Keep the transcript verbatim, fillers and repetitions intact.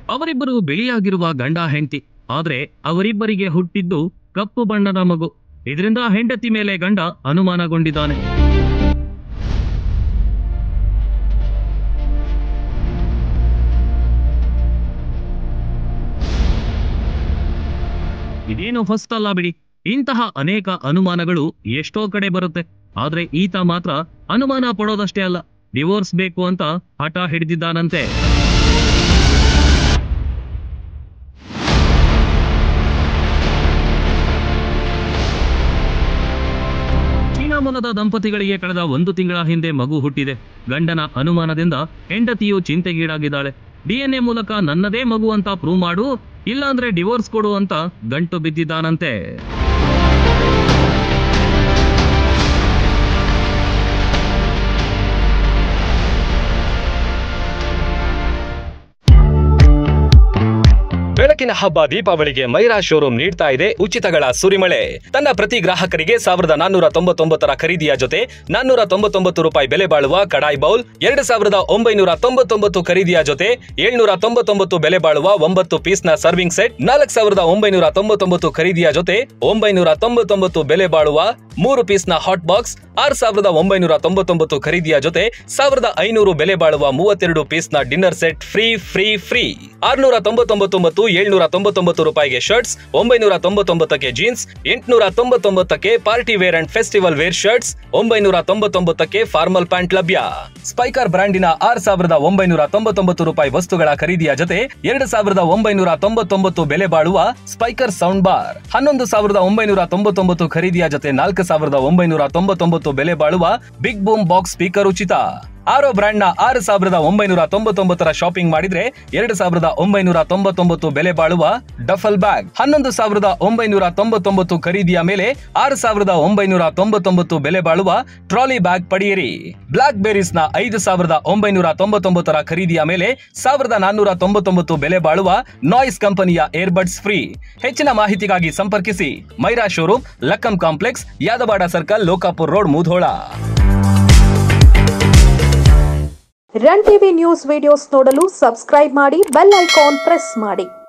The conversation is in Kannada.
ಅವರಿಬ್ಬರು ಬಿಳಿಯಾಗಿರುವ ಗಂಡ ಹೆಂಡತಿ. ಆದ್ರೆ ಅವರಿಬ್ಬರಿಗೆ ಹುಟ್ಟಿದ್ದು ಕಪ್ಪು ಬಣ್ಣದ ಮಗು. ಇದರಿಂದ ಹೆಂಡತಿ ಮೇಲೆ ಗಂಡ ಅನುಮಾನಗೊಂಡಿದ್ದಾನೆ. ಇದೇನು ಫಸ್ಟ್ ಅಲ್ಲ ಬಿಡಿ. ಇಂತಹ ಅನೇಕ ಅನುಮಾನಗಳು ಎಷ್ಟೋ ಕಡೆ ಬರುತ್ತೆ. ಆದ್ರೆ ಈತ ಮಾತ್ರ ಅನುಮಾನ ಪಡೋದಷ್ಟೇ ಅಲ್ಲ, ಡಿವೋರ್ಸ್ ಬೇಕು ಅಂತ ಹಠ ಹಿಡಿದಿದ್ದಾನಂತೆ. ಚೀನಾ ಮೂಲದ ದಂಪತಿಗಳಿಗೆ ಕಳೆದ ಒಂದು ತಿಂಗಳ ಹಿಂದೆ ಮಗು ಹುಟ್ಟಿದೆ. ಗಂಡನ ಅನುಮಾನದಿಂದ ಹೆಂಡತಿಯು ಚಿಂತೆಗೀಡಾಗಿದ್ದಾಳೆ. ಡಿಎನ್ಎ ಮೂಲಕ ನನ್ನದೇ ಮಗು ಅಂತ ಪ್ರೂವ್ ಮಾಡು, ಇಲ್ಲಾಂದ್ರೆ ಡಿವೋರ್ಸ್ ಕೊಡು ಅಂತ ಗಂಟು ಬಿದ್ದಿದ್ದಾನಂತೆ. ಬೆಳಕಿನ ಹಬ್ಬ ದೀಪಾವಳಿಗೆ ಮೈರಾ ಶೋರೂಮ್ ನೀಡ್ತಾ ಇದೆ ಉಚಿತಗಳ ಸುರಿಮಳೆ. ತನ್ನ ಪ್ರತಿ ಗ್ರಾಹಕರಿಗೆ ಸಾವಿರದ ನಾನ್ನೂರ ತೊಂಬತ್ತೊಂಬತ್ತರ ಖರೀದಿಯ ಜೊತೆ ನಾನ್ನೂರ ತೊಂಬತ್ತೊಂಬತ್ತು ರೂಪಾಯಿ ಬೆಲೆ ಬಾಳುವ ಕಡಾಯಿ ಬೌಲ್, ಎರಡು ಸಾವಿರದ ಒಂಬೈನೂರ ತೊಂಬತ್ತೊಂಬತ್ತು ಖರೀದಿಯ ಜೊತೆ ಏಳ್ನೂರ ತೊಂಬತ್ತೊಂಬತ್ತು ಬೆಲೆ ಬಾಳುವ ಒಂಬತ್ತು ಪೀಸ್ನ ಸರ್ವಿಂಗ್ ಸೆಟ್, ನಾಲ್ಕು ಸಾವಿರದ ಒಂಬೈನೂರ ತೊಂಬತ್ತೊಂಬತ್ತು ಖರೀದಿಯ ಜೊತೆ ಒಂಬೈನೂರ ತೊಂಬತ್ತೊಂಬತ್ತು ಬೆಲೆ ಬಾಳುವ ಮೂರು ಪೀಸ್ನ ಹಾಟ್ ಬಾಕ್ಸ್, ಆರು ಸಾವಿರದ ಒಂಬೈನೂರ ತೊಂಬತ್ತೊಂಬತ್ತು ಖರೀದಿಯ ಜೊತೆ ಸಾವಿರದ ಐನೂರು ಬೆಲೆ ಬಾಳುವ ಮೂವತ್ತೆರಡು ಪೀಸ್ನ dinner set free free free. ಆರ್ನೂರ ತೊಂಬತ್ತೊಂಬತ್ತು ಮತ್ತು ಏಳ್ನೂರ ತೊಂಬತ್ತೊಂಬತ್ತು ರೂಪಾಯಿಗೆ ಶರ್ಟ್ಸ್, ಒಂಬೈನೂರ ತೊಂಬತ್ತೊಂಬತ್ತಕ್ಕೆ ಜೀನ್ಸ್, ಎಂಟುನೂರ ತೊಂಬತ್ತೊಂಬತ್ತಕ್ಕೆ party wear and festival wear shirts, ಒಂಬೈನೂರ ತೊಂಬತ್ತೊಂಬತ್ತಕ್ಕೆ ಫಾರ್ಮಲ್ ಪ್ಯಾಂಟ್ ಲಭ್ಯ. ಸ್ಪೈಕರ್ ಬ್ರಾಂಡಿನ ಆರು ಸಾವಿರದ ಒಂಬೈನೂರ ತೊಂಬತ್ತೊಂಬತ್ತು ರೂಪಾಯಿ ವಸ್ತುಗಳ ಖರೀದಿಯ ಜೊತೆ ಎರಡು ಸಾವಿರದ ಒಂಬೈನೂರ ತೊಂಬತ್ತೊಂಬತ್ತು ಬೆಲೆ ಬಾಳುವ ಸ್ಪೈಕರ್ ಸೌಂಡ್ ಬಾರ್, ಹನ್ನೊಂದು ಸಾವಿರದ ಒಂಬೈನೂರ ತೊಂಬತ್ತೊಂಬತ್ತು ಖರೀದಿಯ ಜೊತೆ ನಾಲ್ಕು ಸಾವಿರದ ಒಂಬೈನೂರ ತೊಂಬತ್ತೊಂಬತ್ತು ಬೆಲೆ ಬಾಳುವ ಬಿಗ್ ಬೂಮ್ ಬಾಕ್ಸ್ ಸ್ಪೀಕರ್ ಉಚಿತ. ಆರೋ ಬ್ರಾಂಡ್ ನ ಆರು ಸಾವಿರದ ಒಂಬೈನೂರ ತೊಂಬತ್ತೊಂಬತ್ತರ ಶಾಪಿಂಗ್ ಮಾಡಿದ್ರೆ ಎರಡು ಸಾವಿರದ ಒಂಬೈನೂರ ತೊಂಬತ್ತೊಂಬತ್ತು ಬೆಲೆ ಬಾಳುವ ಡಫಲ್ ಬ್ಯಾಗ್, ಹನ್ನೊಂದು ಸಾವಿರದ ಒಂಬೈನೂರ ತೊಂಬತ್ತೊಂಬತ್ತು ಖರೀದಿಯ ಮೇಲೆ ಆರು ಸಾವಿರದ ಒಂಬೈನೂರ ತೊಂಬತ್ತೊಂಬತ್ತು ಬೆಲೆ ಬಾಳುವ ಟ್ರಾಲಿ ಬ್ಯಾಗ್ ಪಡೆಯಿರಿ. ಬ್ಲಾಕ್ ಬೆರೀಸ್ ನ ಐದು ಸಾವಿರದ ಒಂಬೈನೂರ ತೊಂಬತ್ತೊಂಬತ್ತರ ಖರೀದಿಯ ಮೇಲೆ ಸಾವಿರದ ನಾನ್ನೂರ ತೊಂಬತ್ತೊಂಬತ್ತು ಬೆಲೆ ಬಾಳುವ ನಾಯ್ಸ್ ಕಂಪನಿಯ ಏರ್ಬಡ್ಸ್ ಫ್ರೀ. ಹೆಚ್ಚಿನ ಮಾಹಿತಿಗಾಗಿ ಸಂಪರ್ಕಿಸಿ Myra showroom, Lakkam complex, Yadawad circle, Lokapur road, Mudhol. Run TV news videos ನೋಡಲು ಸಬ್ಸ್ಕ್ರೈಬ್ ಮಾಡಿ, ಬೆಲ್ ಐಕಾನ್ ಪ್ರೆಸ್ ಮಾಡಿ.